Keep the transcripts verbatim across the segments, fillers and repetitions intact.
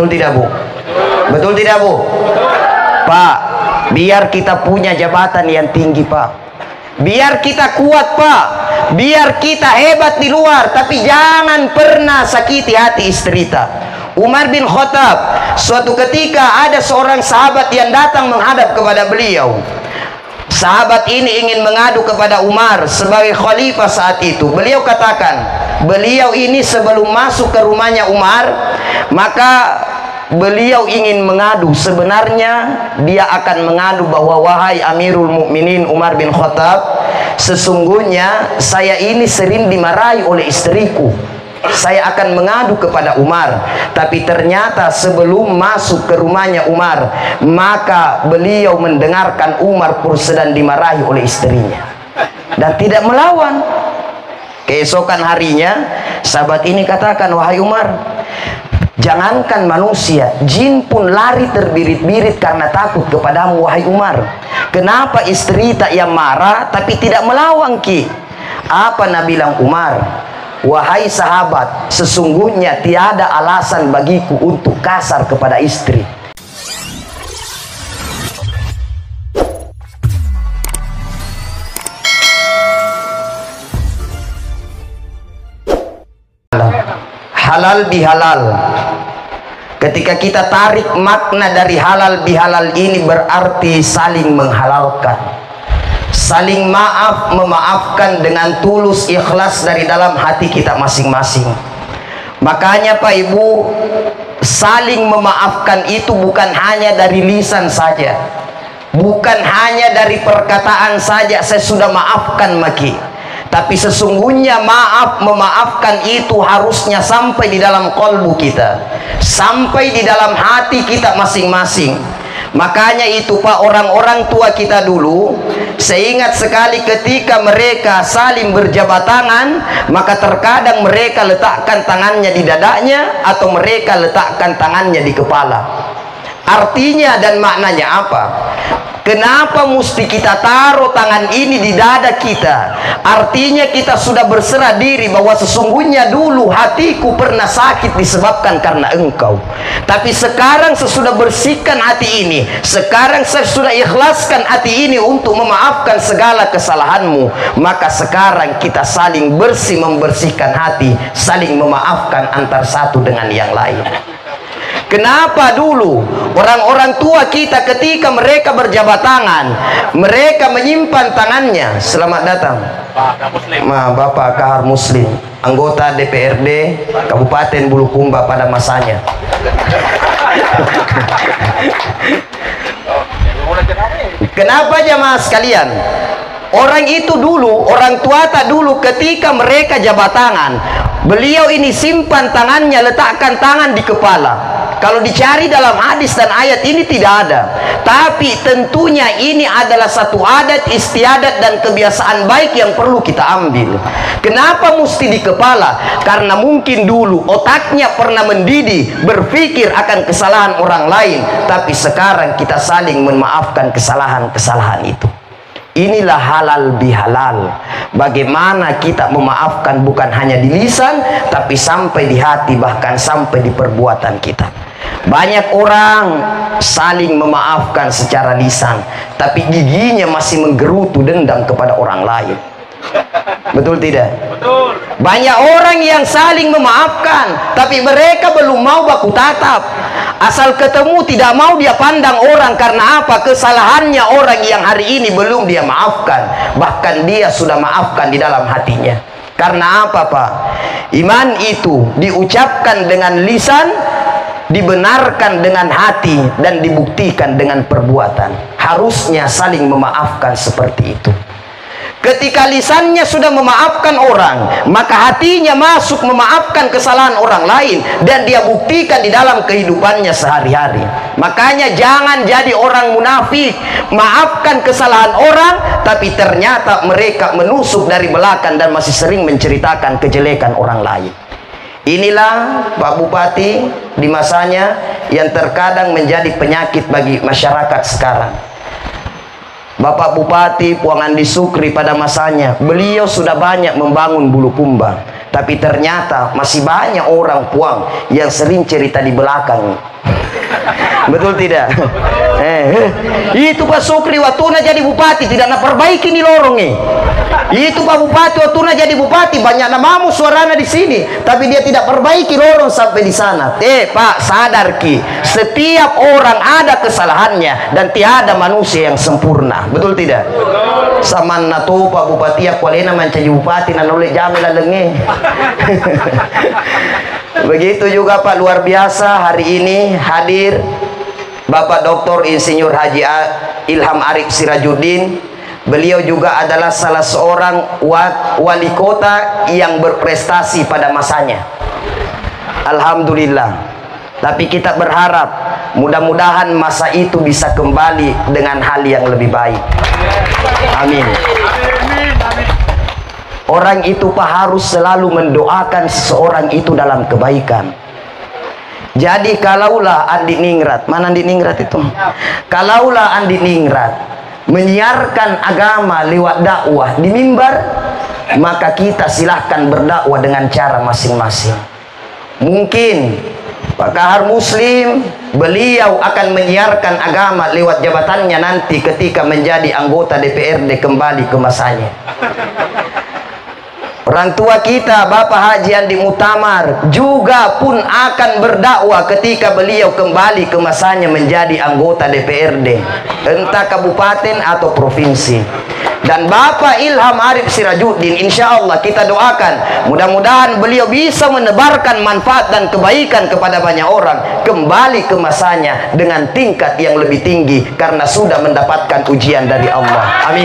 Betul tidak Bu? Betul tidak Bu? Pak, biar kita punya jabatan yang tinggi Pak, biar kita kuat Pak, biar kita hebat di luar, tapi jangan pernah sakiti hati istri kita. Umar bin Khattab, suatu ketika ada seorang sahabat yang datang menghadap kepada beliau. Sahabat ini ingin mengadu kepada Umar sebagai khalifah saat itu. Beliau katakan, beliau ini sebelum masuk ke rumahnya Umar, maka beliau ingin mengadu. Sebenarnya dia akan mengadu bahwa, wahai Amirul Mukminin Umar bin Khattab, sesungguhnya saya ini sering dimarahi oleh istriku. Saya akan mengadu kepada Umar. Tapi ternyata sebelum masuk ke rumahnya Umar, maka beliau mendengarkan Umar pun sedang dimarahi oleh istrinya dan tidak melawan. Keesokan harinya sahabat ini katakan, wahai Umar, jangankan manusia, jin pun lari terbirit-birit karena takut kepadamu wahai Umar. Kenapa istri tak yang marah tapi tidak melawan Ki? Apa Nabi bilang Umar? Wahai sahabat, sesungguhnya tiada alasan bagiku untuk kasar kepada istri. Halal bihalal. Ketika kita tarik makna dari halal bihalal ini, berarti saling menghalalkan, saling maaf memaafkan dengan tulus ikhlas dari dalam hati kita masing-masing. Makanya Pak Ibu, saling memaafkan itu bukan hanya dari lisan saja, bukan hanya dari perkataan saja, saya sudah maafkan Maki. Tapi sesungguhnya maaf memaafkan itu harusnya sampai di dalam kolbu kita, sampai di dalam hati kita masing-masing. Makanya itu Pak, orang-orang tua kita dulu, saya ingat sekali ketika mereka saling berjabat tangan, maka terkadang mereka letakkan tangannya di dadanya atau mereka letakkan tangannya di kepala. Artinya dan maknanya apa? Kenapa mesti kita taruh tangan ini di dada kita? Artinya kita sudah berserah diri bahwa sesungguhnya dulu hatiku pernah sakit disebabkan karena engkau. Tapi sekarang sesudah bersihkan hati ini, sekarang saya sudah ikhlaskan hati ini untuk memaafkan segala kesalahanmu, maka sekarang kita saling bersih membersihkan hati, saling memaafkan antar satu dengan yang lain. Kenapa dulu orang-orang tua kita ketika mereka berjabat tangan, mereka menyimpan tangannya? Selamat datang Ma, Bapak Kahar Muslim, anggota D P R D Kabupaten Bulukumba pada masanya. Kenapa jemaah sekalian? Orang itu dulu, orang tua tak dulu ketika mereka jabat tangan, beliau ini simpan tangannya, letakkan tangan di kepala. Kalau dicari dalam hadis dan ayat ini tidak ada. Tapi tentunya ini adalah satu adat istiadat dan kebiasaan baik yang perlu kita ambil. Kenapa mesti di kepala? Karena mungkin dulu otaknya pernah mendidih berpikir akan kesalahan orang lain, tapi sekarang kita saling memaafkan kesalahan-kesalahan itu. Inilah halal bihalal. Bagaimana kita memaafkan bukan hanya di lisan, tapi sampai di hati, bahkan sampai di perbuatan kita. Banyak orang saling memaafkan secara lisan, tapi giginya masih menggerutu dendam kepada orang lain. Betul tidak? Betul. Banyak orang yang saling memaafkan, tapi mereka belum mau baku tatap. Asal ketemu tidak mau dia pandang orang. Karena apa? Kesalahannya orang yang hari ini belum dia maafkan, bahkan dia sudah maafkan di dalam hatinya. Karena apa Pak? Iman itu diucapkan dengan lisan, dibenarkan dengan hati, dan dibuktikan dengan perbuatan. Harusnya saling memaafkan seperti itu. Ketika lisannya sudah memaafkan orang, maka hatinya masuk memaafkan kesalahan orang lain, dan dia buktikan di dalam kehidupannya sehari-hari. Makanya jangan jadi orang munafik, maafkan kesalahan orang, tapi ternyata mereka menusuk dari belakang dan masih sering menceritakan kejelekan orang lain. Inilah Pak Bupati di masanya yang terkadang menjadi penyakit bagi masyarakat sekarang. Bapak Bupati Puang Andi Sukri pada masanya, beliau sudah banyak membangun Bulukumba, tapi ternyata masih banyak orang Puang yang sering cerita di belakang Betul tidak? Eh, itu Pak Sukri waktu na jadi bupati tidak na perbaiki nih lorong nih. Itu Pak Bupati waktu na jadi bupati banyak namamu suaranya di sini, tapi dia tidak perbaiki lorong sampai di sana. Eh Pak, sadar ki, setiap orang ada kesalahannya dan tiada manusia yang sempurna. Betul tidak? Samanna tu Pak Bupati ya kualena menjadi bupati na oleh jamil lenge. Begitu juga Pak, luar biasa hari ini hadir Bapak Doktor Insinyur Haji Ilham Arif Sirajuddin. Beliau juga adalah salah seorang wali kota yang berprestasi pada masanya. Alhamdulillah. Tapi kita berharap mudah-mudahan masa itu bisa kembali dengan hal yang lebih baik. Amin. Orang itu Pak harus selalu mendoakan seseorang itu dalam kebaikan. Jadi kalaulah Andi Ningrat, mana Andi Ningrat itu? Kalaulah Andi Ningrat menyiarkan agama lewat dakwah di mimbar, maka kita silahkan berdakwah dengan cara masing-masing. Mungkin Pak Kahar Muslim beliau akan menyiarkan agama lewat jabatannya nanti ketika menjadi anggota D P R D kembali ke masanya. Orang tua kita Bapak Haji Andi Mutamar juga pun akan berdakwah ketika beliau kembali ke masanya menjadi anggota D P R D, entah kabupaten atau provinsi. Dan Bapak Ilham Arif Sirajuddin, insya Allah kita doakan mudah-mudahan beliau bisa menebarkan manfaat dan kebaikan kepada banyak orang, kembali ke masanya dengan tingkat yang lebih tinggi karena sudah mendapatkan ujian dari Allah. Amin.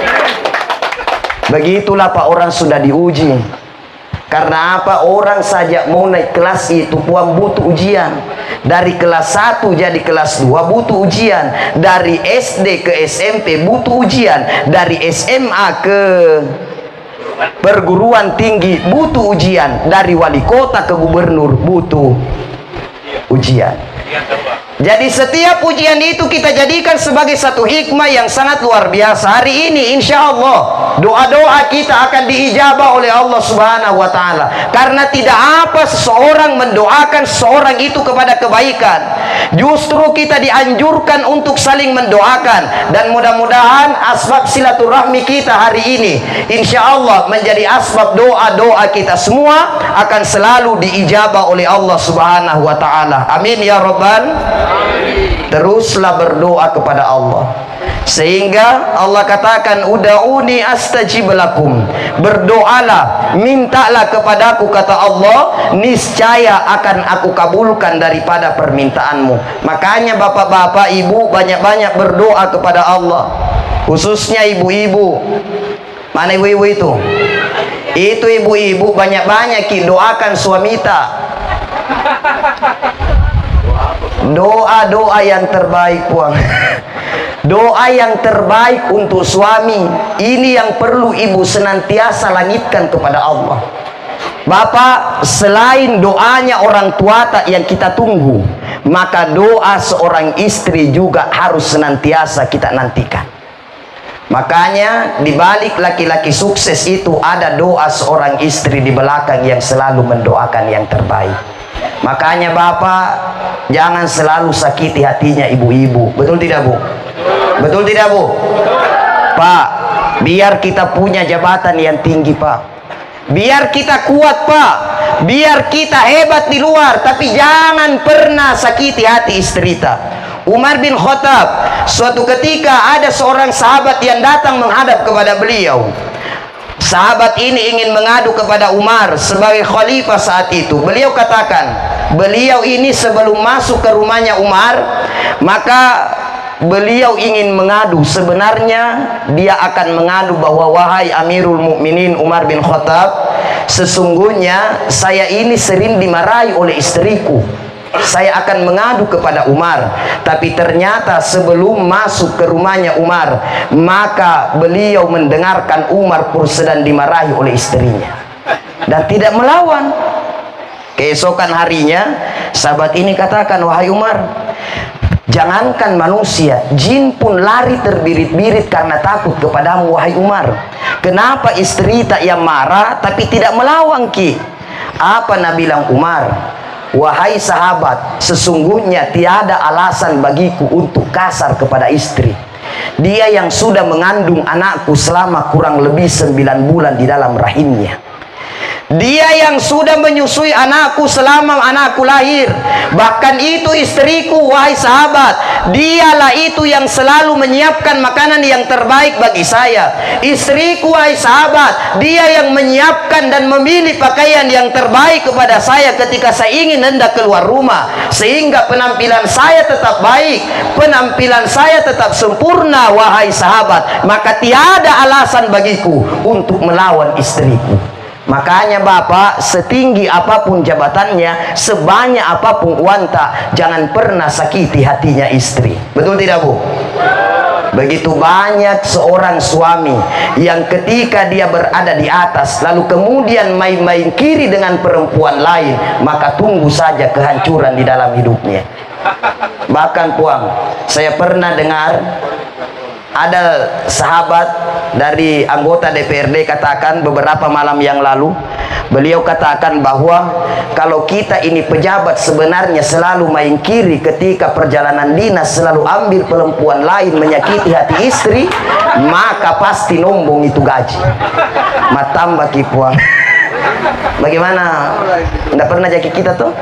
Begitulah Pak, orang sudah diuji. Karena apa? Orang saja mau naik kelas itu puang butuh ujian. Dari kelas satu jadi kelas dua butuh ujian. Dari S D ke S M P butuh ujian. Dari S M A ke perguruan tinggi butuh ujian. Dari wali kota ke gubernur butuh ujian. Jadi setiap ujian itu kita jadikan sebagai satu hikmah yang sangat luar biasa. Hari ini insya Allah doa-doa kita akan diijabah oleh Allah Subhanahu wa Ta'ala. Karena tidak apa seseorang mendoakan seseorang itu kepada kebaikan, justru kita dianjurkan untuk saling mendoakan. Dan mudah-mudahan asbab silaturahmi kita hari ini insya Allah menjadi asbab doa-doa kita semua akan selalu diijabah oleh Allah Subhanahu wa Ta'ala. Amin ya Rabbal. Teruslah berdoa kepada Allah, sehingga Allah katakan uda'uni astajib lakum, berdoalah, mintalah kepadaku, kata Allah, niscaya akan aku kabulkan daripada permintaanmu. Makanya bapak-bapak, ibu banyak-banyak berdoa kepada Allah, khususnya ibu-ibu. Mana ibu-ibu itu? Itu ibu-ibu banyak-banyak doakan suamita. Doa-doa yang terbaik puang. Doa yang terbaik untuk suami. Ini yang perlu ibu senantiasa langitkan kepada Allah. Bapak, selain doanya orang tua tak yang kita tunggu, maka doa seorang istri juga harus senantiasa kita nantikan. Makanya di balik laki-laki sukses itu ada doa seorang istri di belakang yang selalu mendoakan yang terbaik. Makanya Bapak jangan selalu sakiti hatinya ibu-ibu. Betul tidak Bu? Betul tidak Bu? Pak, biar kita punya jabatan yang tinggi Pak, biar kita kuat Pak, biar kita hebat di luar, tapi jangan pernah sakiti hati istri kita. Umar bin Khattab, suatu ketika ada seorang sahabat yang datang menghadap kepada beliau. Sahabat ini ingin mengadu kepada Umar sebagai khalifah saat itu. Beliau katakan, beliau ini sebelum masuk ke rumahnya Umar, maka beliau ingin mengadu. Sebenarnya dia akan mengadu bahwa wahai Amirul Mukminin Umar bin Khattab, sesungguhnya saya ini sering dimarahi oleh istriku. Saya akan mengadu kepada Umar. Tapi ternyata sebelum masuk ke rumahnya Umar, maka beliau mendengarkan Umar pun sedang dimarahi oleh istrinya dan tidak melawan. Keesokan harinya sahabat ini katakan, wahai Umar, jangankan manusia, jin pun lari terbirit-birit karena takut kepadamu wahai Umar. Kenapa istri tak yang marah tapi tidak melawan ki? Apa Nabi bilang Umar? Wahai sahabat, sesungguhnya tiada alasan bagiku untuk kasar kepada istri. Dia yang sudah mengandung anakku selama kurang lebih sembilan bulan di dalam rahimnya. Dia yang sudah menyusui anakku selama anakku lahir. Bahkan itu istriku, wahai sahabat. Dialah itu yang selalu menyiapkan makanan yang terbaik bagi saya. Istriku, wahai sahabat, dia yang menyiapkan dan memilih pakaian yang terbaik kepada saya ketika saya ingin hendak keluar rumah, sehingga penampilan saya tetap baik, penampilan saya tetap sempurna, wahai sahabat. Maka tiada alasan bagiku untuk melawan istriku. Makanya Bapak, setinggi apapun jabatannya, sebanyak apapun uanta, jangan pernah sakiti hatinya istri. Betul tidak, Bu? Begitu banyak seorang suami yang ketika dia berada di atas, lalu kemudian main-main kiri dengan perempuan lain, maka tunggu saja kehancuran di dalam hidupnya. Bahkan Puang, saya pernah dengar ada sahabat dari anggota D P R D katakan beberapa malam yang lalu, beliau katakan bahwa kalau kita ini pejabat sebenarnya selalu main kiri ketika perjalanan dinas, selalu ambil perempuan lain menyakiti hati istri, maka pasti nombong itu gaji. Matamba kipuang. Bagaimana? Nggak pernah jadi kita tuh?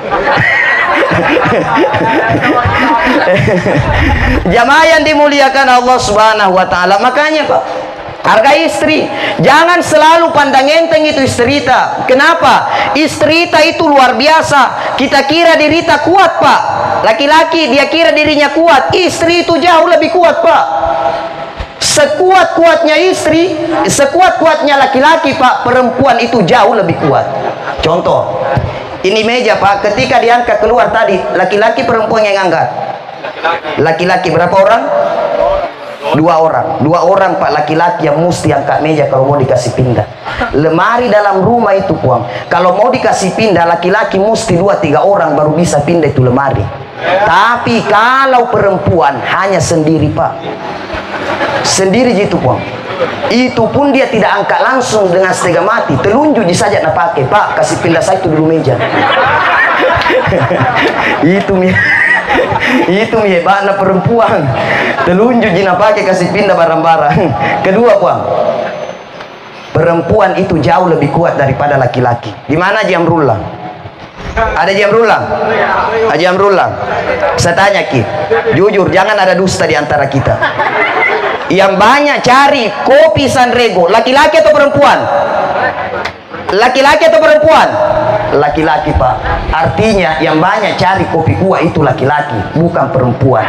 Jamaah yang dimuliakan Allah Subhanahu wa taala, makanya Pak, harga istri jangan selalu pandang enteng itu istrita. Kenapa? Istrita itu luar biasa. Kita kira dirita kuat, Pak. Laki-laki dia kira dirinya kuat, istri itu jauh lebih kuat, Pak. Sekuat-kuatnya istri, sekuat-kuatnya laki-laki, Pak, perempuan itu jauh lebih kuat. Contoh, ini meja, Pak, ketika diangkat keluar tadi, laki-laki perempuan yang angkat? Laki-laki. Berapa orang? Dua orang. Dua orang, Pak, laki-laki yang mesti angkat meja kalau mau dikasih pindah. Lemari dalam rumah itu, Puang, kalau mau dikasih pindah, laki-laki mesti dua tiga orang baru bisa pindah itu lemari. Tapi kalau perempuan hanya sendiri, Pak, sendiri gitu, Puang, itu pun dia tidak angkat langsung dengan setengah mati, telunjuk saja nak pakai, Pak, kasih pindah saya itu dulu meja. Itu mi itu mi hebatnya perempuan, telunjuk jina pakai kasih pindah barang-barang. Kedua, Puang, perempuan itu jauh lebih kuat daripada laki-laki. Di mana jam rulang? Ada jam rulang? Ada jam rulang. Saya tanya Ki, jujur, jangan ada dusta di antara kita. Yang banyak cari kopi Sanrego, laki-laki atau perempuan? Laki-laki atau perempuan? Laki-laki, Pak. Artinya yang banyak cari kopi kuah itu laki-laki, bukan perempuan.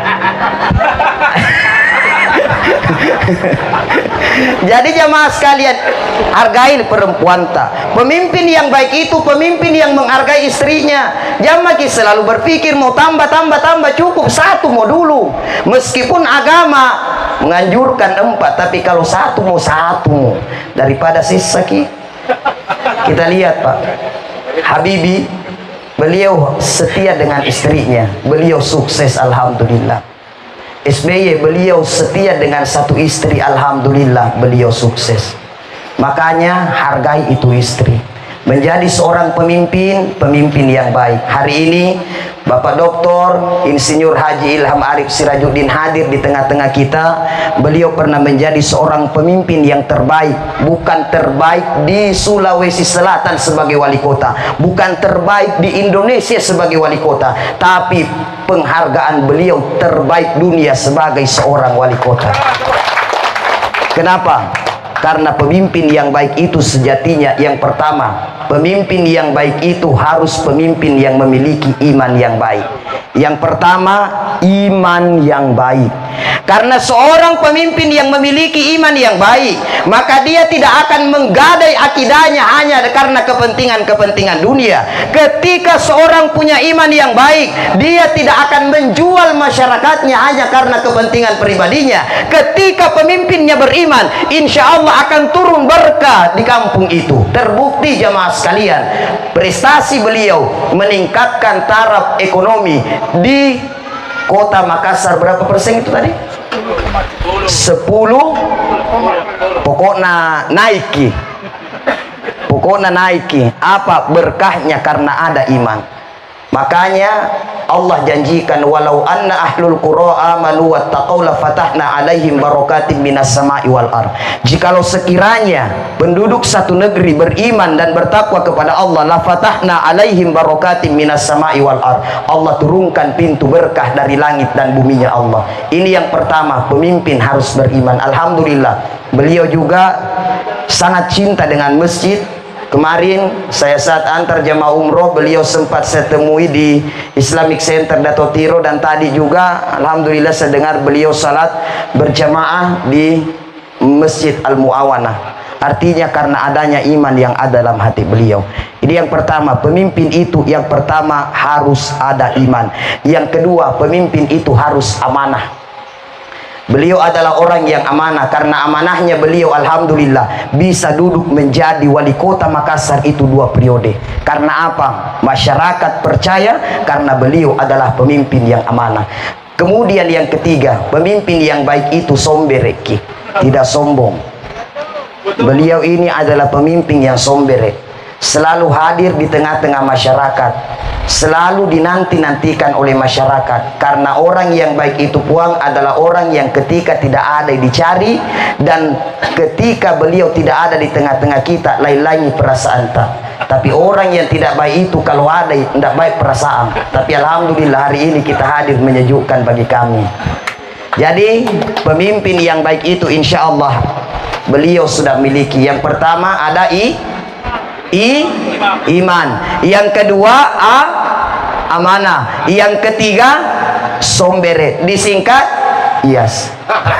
Jadi jamaah sekalian, hargai perempuan tak. Pemimpin yang baik itu pemimpin yang menghargai istrinya. Jangan selalu berpikir mau tambah tambah tambah, cukup satu mau dulu. Meskipun agama menganjurkan empat, tapi kalau satu mau satu daripada sisa Ki. Kita lihat, Pak, Habibie, beliau setia dengan istrinya, beliau sukses, alhamdulillah. S B Y, beliau setia dengan satu istri, alhamdulillah, beliau sukses. Makanya hargai itu istri. Menjadi seorang pemimpin, pemimpin yang baik. Hari ini Bapak Doktor Insinyur Haji Ilham Arif Sirajuddin hadir di tengah-tengah kita. Beliau pernah menjadi seorang pemimpin yang terbaik. Bukan terbaik di Sulawesi Selatan sebagai wali kota, bukan terbaik di Indonesia sebagai wali kota, tapi penghargaan beliau terbaik dunia sebagai seorang wali kota. Kenapa? Karena pemimpin yang baik itu sejatinya, yang pertama, pemimpin yang baik itu harus pemimpin yang memiliki iman yang baik. Yang pertama, iman yang baik. Karena seorang pemimpin yang memiliki iman yang baik, maka dia tidak akan menggadai akidahnya hanya karena kepentingan-kepentingan dunia. Ketika seorang punya iman yang baik, dia tidak akan menjual masyarakatnya hanya karena kepentingan pribadinya. Ketika pemimpinnya beriman, insya Allah akan turun berkah di kampung itu. Terbukti jamaah sekalian, prestasi beliau meningkatkan taraf ekonomi di kota Makassar. Berapa persen itu tadi? sepuluh. Pokoknya naiki. Pokoknya naiki. Apa berkahnya? Karena ada iman. Makanya Allah janjikan, walau anna ahlul qura amanu wattaqau la fatahna alaihim barakatim minas sama'i wal ard. Jikalau sekiranya penduduk satu negeri beriman dan bertakwa kepada Allah, la fatahna alaihim barakatim minas sama'i wal ard. Allah turunkan pintu berkah dari langit dan buminya Allah. Ini yang pertama, pemimpin harus beriman. Alhamdulillah, beliau juga sangat cinta dengan masjid. Kemarin saya saat antar jamaah umroh, beliau sempat saya temui di Islamic Center Dato Tiro, dan tadi juga alhamdulillah saya dengar beliau salat berjamaah di Masjid Al-Mu'awanah. Artinya karena adanya iman yang ada dalam hati beliau. Ini yang pertama, pemimpin itu yang pertama harus ada iman. Yang kedua, pemimpin itu harus amanah. Beliau adalah orang yang amanah. Karena amanahnya beliau alhamdulillah bisa duduk menjadi wali kota Makassar itu dua periode. Karena apa? Masyarakat percaya karena beliau adalah pemimpin yang amanah. Kemudian yang ketiga, pemimpin yang baik itu sombereki, tidak sombong. Beliau ini adalah pemimpin yang sombere, selalu hadir di tengah-tengah masyarakat, selalu dinanti-nantikan oleh masyarakat. Karena orang yang baik itu puang adalah orang yang ketika tidak ada dicari, dan ketika beliau tidak ada di tengah-tengah kita lain-lain perasaan tak. Tapi orang yang tidak baik itu kalau ada tidak baik perasaan. Tapi alhamdulillah hari ini kita hadir menyejukkan bagi kami. Jadi pemimpin yang baik itu insya Allah beliau sudah miliki. Yang pertama ada i I, iman. Yang kedua a, amanah. Yang ketiga sombere. Disingkat Iyas.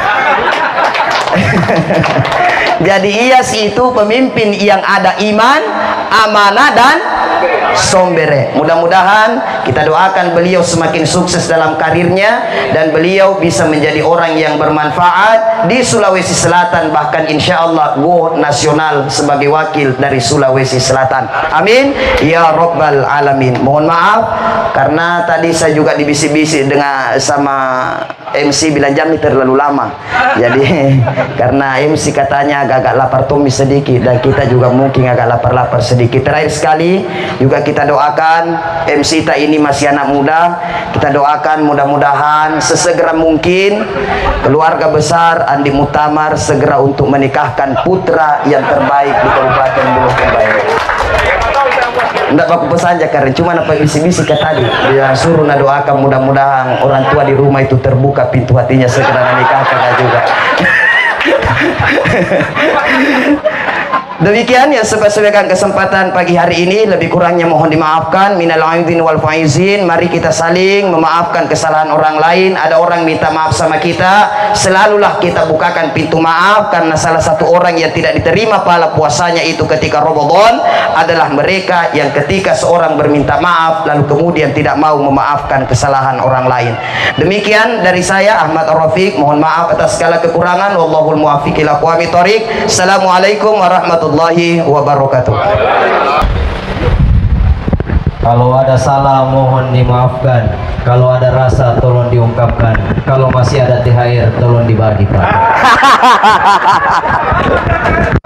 Jadi Iyas itu pemimpin yang ada iman, amanah dan sombere. Mudah-mudahan kita doakan beliau semakin sukses dalam karirnya, dan beliau bisa menjadi orang yang bermanfaat di Sulawesi Selatan, bahkan insya Allah go nasional sebagai wakil dari Sulawesi Selatan. Amin ya Rabbal Alamin. Mohon maaf karena tadi saya juga dibisi-bisi dengan sama M C bilang jam ini terlalu lama. Jadi karena M C katanya agak-agak lapar tumis sedikit, dan kita juga mungkin agak lapar-lapar sedikit. Terakhir sekali juga kita doakan M C kita ini masih anak muda. Kita doakan mudah-mudahan sesegera mungkin keluarga besar Andi Mutamar segera untuk menikahkan putra yang terbaik di Kabupaten Bulukumba. Nggak baku pesan aja karena cuma apa bisi-bisi ke tadi dia suruh na doakan mudah-mudahan orang tua di rumah itu terbuka pintu hatinya segera menikahkan juga. Demikian yang sebagai kesempatan pagi hari ini, lebih kurangnya mohon dimaafkan. Minal aidin wal faizin. Mari kita saling memaafkan kesalahan orang lain. Ada orang minta maaf sama kita, selalulah kita bukakan pintu maaf, karena salah satu orang yang tidak diterima pahala puasanya itu ketika Ramadan adalah mereka yang ketika seorang berminta maaf lalu kemudian tidak mau memaafkan kesalahan orang lain. Demikian dari saya Ahmad Ar-Rafiq, mohon maaf atas segala kekurangan. Wallahul muwaffiq ila aqwamit thoriq. Assalamualaikum warahmatullahi wabarakatuh. Kalau ada salah mohon dimaafkan, kalau ada rasa tolong diungkapkan, kalau masih ada T H R tolong dibagi Pak.